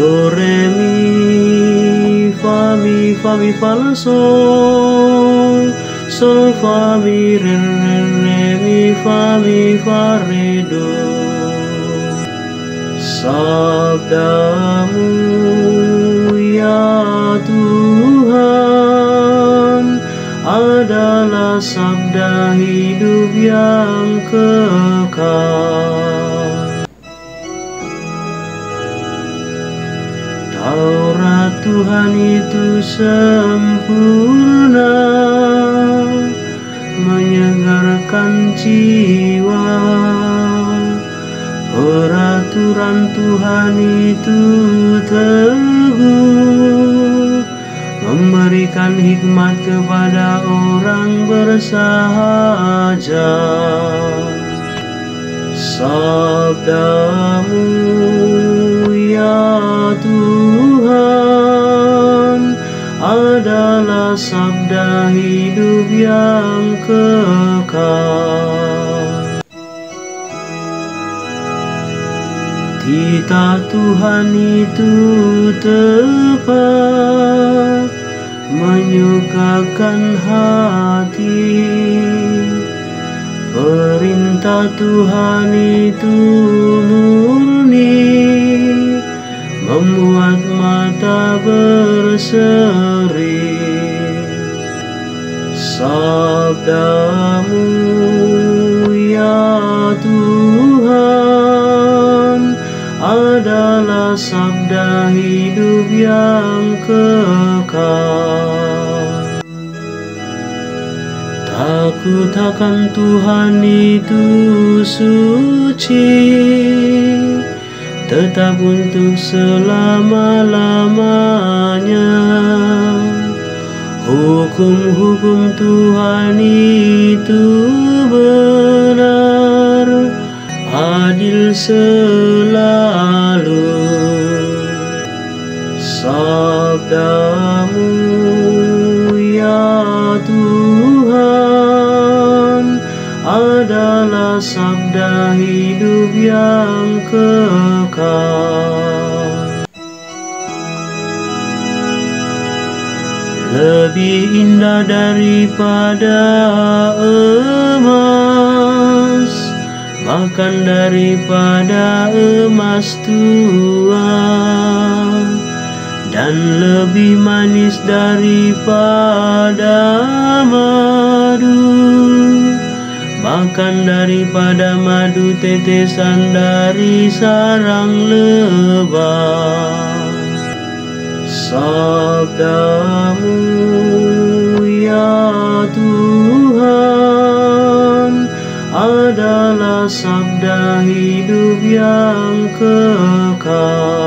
Do re mi fa la sol fa mi re mi fa re do. Sabdamu ya Tuhan adalah sabda hidup yang kekal. Taurat Tuhan itu sempurna, menyegarkan jiwa. Peraturan Tuhan itu teguh, memberikan hikmat kepada orang bersahaja. Sabdamu ya Tuhan adalah sabda hidup yang kekal. Titah Tuhan itu tepat, menyukakan hati. Perintah Tuhan itu murni, membuat mata berseri. Sabdamu ya Tuhan adalah sabda hidup yang kekal. Takut akan Tuhan itu suci, tetap untuk selama-lamanya. Hukum-hukum Tuhan itu benar, adil selalu. Sabdamu ya Tuhan adalah sabda hidup yang kekal. Lebih indah daripada emas, bahkan daripada emas tua, dan lebih manis daripada madu, bahkan daripada madu tetesan dari sarang lebah. Sabdamu ya Tuhan adalah sabda hidup yang kekal.